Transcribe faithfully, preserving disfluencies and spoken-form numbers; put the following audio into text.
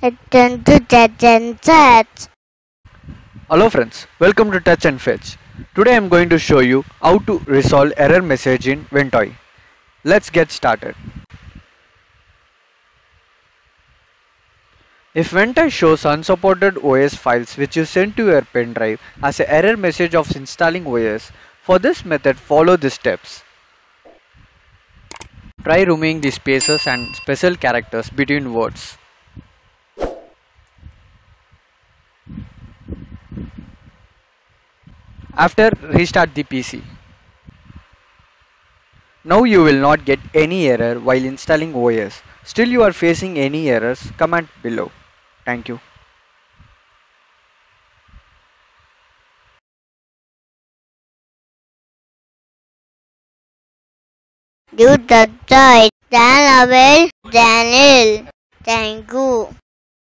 Return to Touch and Chat. Hello friends, welcome to Touch and Fetch. Today I am going to show you how to resolve error message in Ventoy. Let's get started. If Ventoy shows unsupported O S files which you send to your pen drive as an error message of installing O S, for this method follow the steps. Try removing the spaces and special characters between words. After, restart the P C. Now you will not get any error while installing O S. Still you are facing any errors, comment below. Thank you. You the joy. Dan Abel Daniel. Thank you.